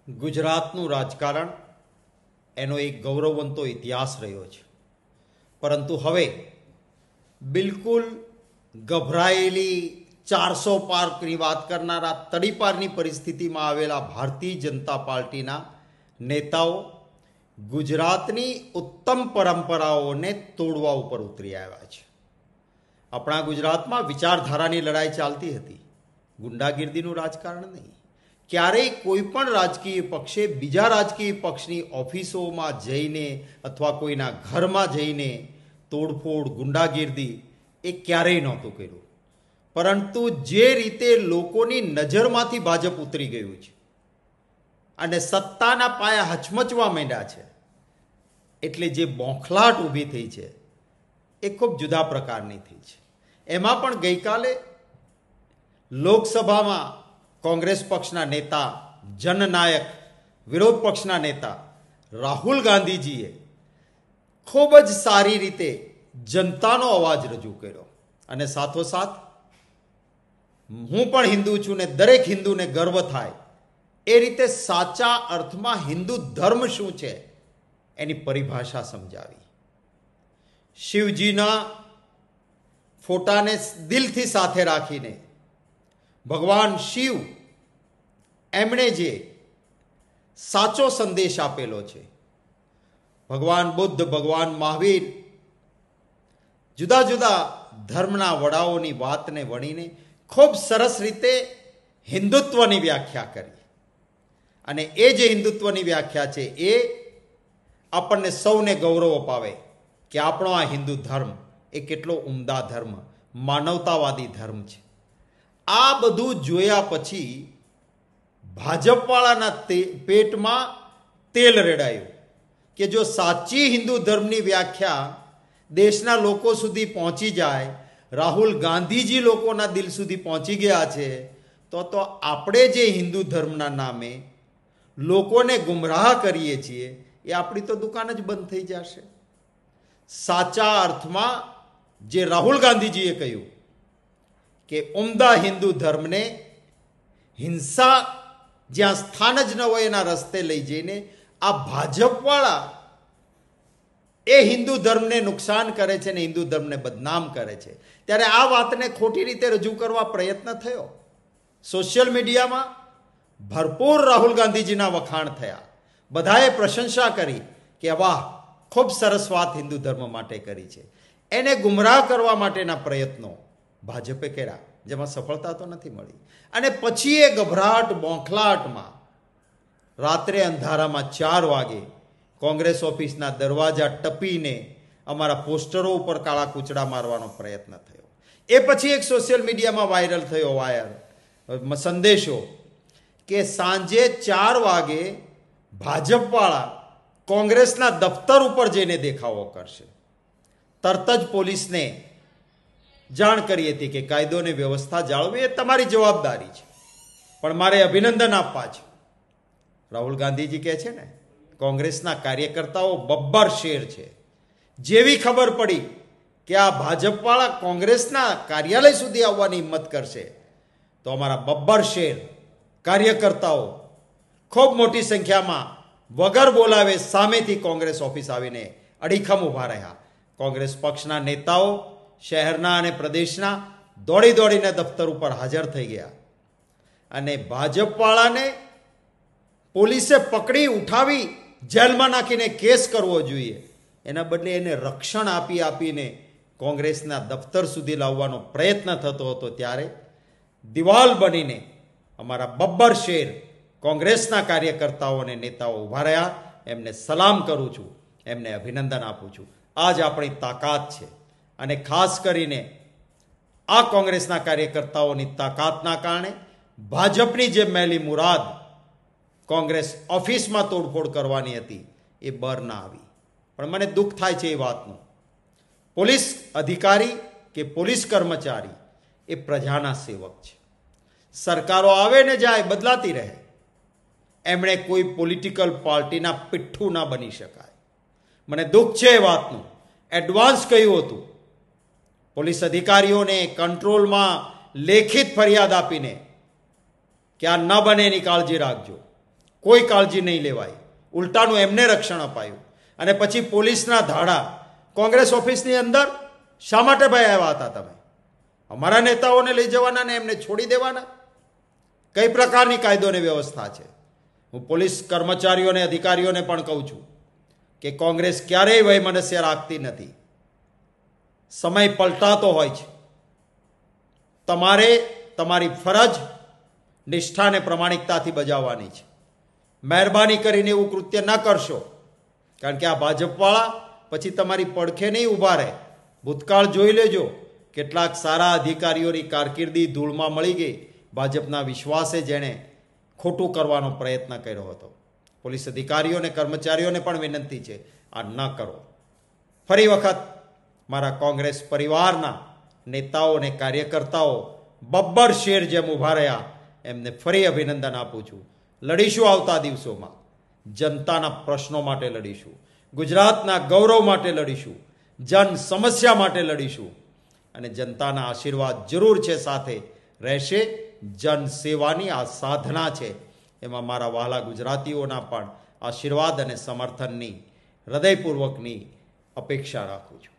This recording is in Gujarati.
ગુજરાતનું રાજકારણ એનો એક ગૌરવવંતો ઇતિહાસ રહ્યો છે, પરંતુ હવે બિલકુલ ગભરાયેલી 400 પારની વાત કરનારા તડીપારની પરિસ્થિતિમાં આવેલા ભારતીય જનતા પાર્ટીના નેતાઓ ગુજરાતની ઉત્તમ પરંપરાઓને તોડવા ઉપર ઉતરી આવ્યા છે. આપણા ગુજરાતમાં વિચારધારાની લડાઈ ચાલતી હતી, ગુંડાગીર્દીનું રાજકારણ નહીં. ક્યારેય કોઈ પણ રાજકીય પક્ષે બીજા રાજકીય પક્ષની ઓફિસોમાં જઈને અથવા કોઈના ઘરમાં જઈને તોડફોડ, ગુંડાગીર્દી એ ક્યારેય નહોતું કર્યું. પરંતુ જે રીતે લોકોની નજરમાંથી ભાજપ ઉતરી ગયું છે અને સત્તાના પાયા હચમચવા માંડ્યા છે, એટલે જે બોખલાટ ઊભી થઈ છે એ ખૂબ જુદા પ્રકારની થઈ છે. એમાં પણ ગઈકાલે લોકસભામાં કોંગ્રેસ પક્ષના નેતા, જનનાયક, વિરોધ પક્ષના નેતા રાહુલ ગાંધીજીએ ખૂબ જ સારી રીતે જનતાનો અવાજ રજૂ કર્યો અને સાથોસાથ હું પણ હિન્દુ છું ને દરેક હિન્દુને ગર્વ થાય એ રીતે સાચા અર્થમાં હિન્દુ ધર્મ શું છે એની પરિભાષા સમજાવી. શિવજીના ફોટાને દિલથી સાથે રાખીને ભગવાન શિવ એમણે જે સાચો સંદેશ આપેલો છે, ભગવાન બુદ્ધ, ભગવાન મહાવીર, જુદા જુદા ધર્મના વડાઓની વાતને વણીને ખૂબ સરસ રીતે હિન્દુત્વની વ્યાખ્યા કરી. અને એ જે હિન્દુત્વની વ્યાખ્યા છે એ આપણને સૌને ગૌરવ અપાવે કે આપણો આ હિન્દુ ધર્મ એ કેટલો ઉમદા ધર્મ, માનવતાવાદી ધર્મ છે. આ બધું જોયા પછી ભાજપવાળાના પેટમાં તેલ રેડાયું કે જો સાચી હિન્દુ ધર્મની વ્યાખ્યા દેશના લોકો સુધી પહોંચી જાય, રાહુલ ગાંધીજી લોકોના દિલ સુધી પહોંચી ગયા છે, તો આપણે જે હિન્દુ ધર્મના નામે લોકોને ગુમરાહ કરીએ છીએ એ આપણી તો દુકાન જ બંધ થઈ જશે. સાચા અર્થમાં જે રાહુલ ગાંધીજીએ કહ્યું કે ઉમદા હિન્દુ ધર્મને હિંસા જ્યાં સ્થાન જ ન હોય એના રસ્તે લઈ જઈને આ ભાજપવાળા એ હિન્દુ ધર્મને નુકસાન કરે છે ને હિન્દુ ધર્મને બદનામ કરે છે, ત્યારે આ વાતને ખોટી રીતે રજૂ કરવા પ્રયત્ન થયો. સોશિયલ મીડિયામાં ભરપૂર રાહુલ ગાંધીજીના વખાણ થયા, બધાએ પ્રશંસા કરી કે વાહ, ખૂબ સરસ વાત હિન્દુ ધર્મ માટે કરી છે. એને ગુમરાહ કરવા માટેના પ્રયત્નો ભાજપે કર્યા, જેમાં સફળતા તો નથી મળી. અને પછી એ ગભરાટ, બોંખલાટમાં રાત્રે અંધારામાં 4 વાગે કોંગ્રેસ ઓફિસના દરવાજા ટપીને અમારા પોસ્ટરો ઉપર કાળા કૂચડા મારવાનો પ્રયત્ન થયો. એ પછી એક સોશિયલ મીડિયામાં વાયરલ થયો સંદેશો કે સાંજે 4 વાગે ભાજપવાળા કોંગ્રેસના દફતર ઉપર જઈને દેખાવો કરશે. તરત જ પોલીસને જાણ કરી હતી કે કાયદો અને વ્યવસ્થા જાળવવી એ તમારી જવાબદારી છે. પણ મારે અભિનંદન આપવા છે. રાહુલ ગાંધીજી કહે છે ને, કોંગ્રેસના કાર્યકર્તાઓ બબ્બર શેર છે. જેવી ખબર પડી કે આ ભાજપવાળા કોંગ્રેસના કાર્યાલય સુધી આવવાની હિંમત કરશે, તો અમારા બબ્બર શેર કાર્યકર્તાઓ ખૂબ મોટી સંખ્યામાં વગર બોલાવે સામેથી કોંગ્રેસ ઓફિસ આવીને અડીખમ ઊભા રહ્યા. કોંગ્રેસ પક્ષના નેતાઓ શહેરના અને પ્રદેશના દોડી દોડીને દફતર ઉપર હાજર થઈ ગયા. અને ભાજપવાળાને પોલીસે પકડી ઉઠાવી જેલમાં નાખીને કેસ કરવો જોઈએ, એના બદલે એને રક્ષણ આપીને કોંગ્રેસના દફતર સુધી લાવવાનો પ્રયત્ન થતો હતો. ત્યારે દિવાલ બનીને અમારા બબ્બર શેર કોંગ્રેસના કાર્યકર્તાઓ અને નેતાઓ ઊભા રહ્યા. એમને સલામ કરું છું, એમને અભિનંદન આપું છું. આ જ આપણી તાકાત છે. અને ખાસ કરીને આ કોંગ્રેસના કાર્યકર્તાઓની તાકાતના કારણે ભાજપની જે મેલી મુરાદ કોંગ્રેસ ઓફિસમાં તોડફોડ કરવાની હતી એ બર ના આવી. પણ મને દુઃખ થાય છે એ વાતનું. પોલીસ અધિકારી કે પોલીસ કર્મચારી એ પ્રજાના સેવક છે. સરકારો આવે ને જાય, બદલાતી રહે. એમણે કોઈ પોલિટિકલ પાર્ટીના પિઠ્ઠું ના બની શકાય. મને દુઃખ છે એ વાતનું. એડવાન્સ કહ્યું હતું પોલીસ અધિકારીઓને, કંટ્રોલમાં લેખિત ફરિયાદ આપીને કે આ ન બને એની કાળજી રાખજો. કોઈ કાળજી નહીં લેવાય, ઉલટાનું એમને રક્ષણ અપાયું. અને પછી પોલીસના ધાડા કોંગ્રેસ ઓફિસની અંદર શા માટે ભાઈ આવ્યા હતા તમે? અમારા નેતાઓને લઈ જવાના ને એમને છોડી દેવાના? કઈ પ્રકારની કાયદો અને વ્યવસ્થા છે? હું પોલીસ કર્મચારીઓને અધિકારીઓને પણ કહું છું કે કોંગ્રેસ ક્યારેય વયમનસ્ય રાખતી નથી. સમય પલટાતો હોય છે. તમારે તમારી ફરજ નિષ્ઠા અને પ્રમાણિકતાથી બજાવવાની છે. મહેરબાની કરીને એવું કૃત્ય ન કરશો, કારણ કે આ ભાજપવાળા પછી તમારી પડખે નહીં ઊભા રહે. ભૂતકાળ જોઈ લેજો, કેટલાક સારા અધિકારીઓની કારકિર્દી ધૂળમાં મળી ગઈ ભાજપના વિશ્વાસે, જેણે ખોટું કરવાનો પ્રયત્ન કર્યો હતો. પોલીસ અધિકારીઓ અને કર્મચારીઓને પણ વિનંતી છે, આ ન કરો. ફરી વખત મારા કોંગ્રેસ પરિવારના નેતાઓ અને કાર્યકર્તાઓ બબ્બર શેર જેમ ઊભા રહ્યા, એમને ફરી અભિનંદન આપું છું. લડીશું આવતા દિવસોમાં, જનતાના પ્રશ્નો માટે લડીશું, ગુજરાતના ગૌરવ માટે લડીશું, જન સમસ્યા માટે લડીશું, અને જનતાના આશીર્વાદ જરૂર છે, સાથે રહેશે. જન સેવાની આ સાધના છે, એમાં મારા વહાલા ગુજરાતીઓના પણ આશીર્વાદ અને સમર્થનની હૃદયપૂર્વકની અપેક્ષા રાખું છું.